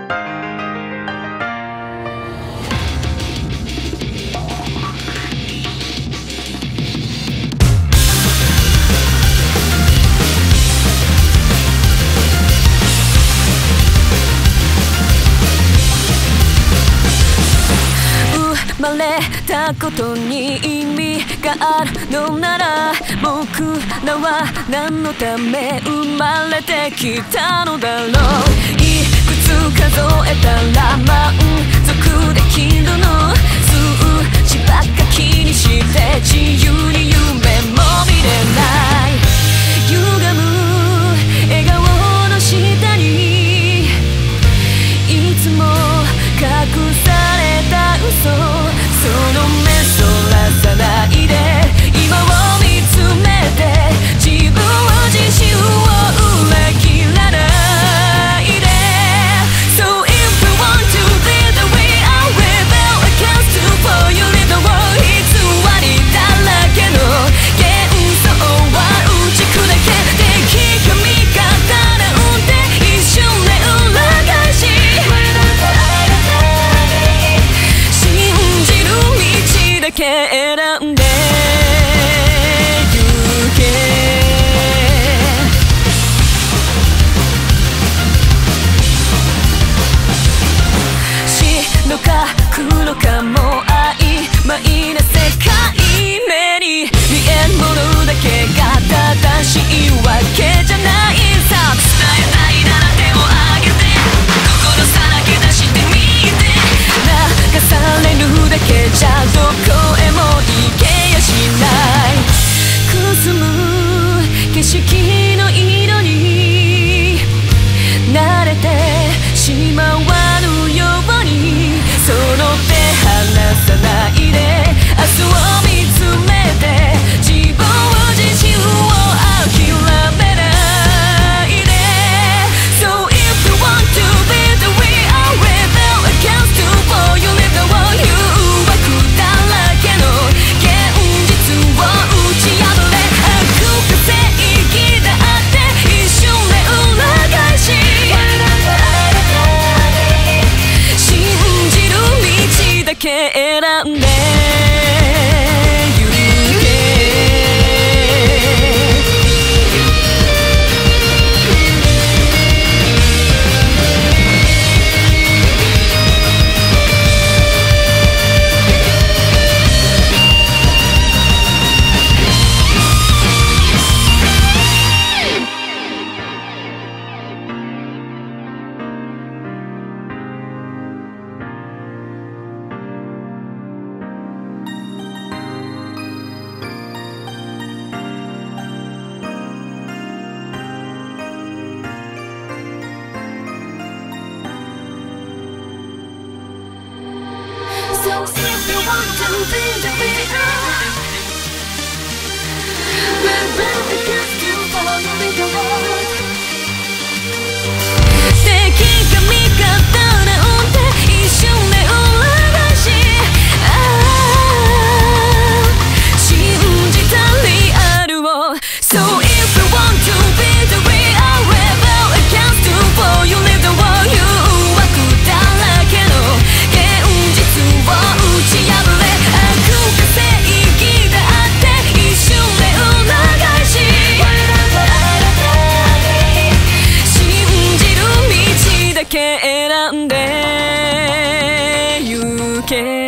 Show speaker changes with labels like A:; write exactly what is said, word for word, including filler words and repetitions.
A: 生まれたことに意味があるのなら、僕らは何のため生まれてきたのだろう。いくつ数えたら満足できるの？数字ばっか気にして自由に夢も見れない。歪む笑顔の下にいつも隠された嘘、その目そらさないで今を見つめて、自分自身を裏切らないで。 So if you want to be the way I rebel against you for you live the world 偽りだらけの幻想は打ち砕け、敵が味方なんて一瞬で裏返し、だけ選んでゆけ。白か黒かも曖昧な世界、目に見えんものだけが正しいわけじゃないさ。伝えたいなら手を挙げて心さらけ出してみて、流されるだけじゃどこへも行けやしない。くすむ景色の色に慣れてしまわぬように、その手離さないで明日を見つめて、自分自身を諦めないで。 So if you want to be the way I rebel against you for you live the world you 選んでゆけ。So if you want to be the winner, rebel against you for you live the world 敵が味方なんて一瞬で裏返し、ああ信じたリアルを。 So if you want to be the way I rebel against you for you live the world you 枠だらけの現実を打ち破れ、悪が正義だって一瞬で裏返し、信じる道だけ選んでゆけ。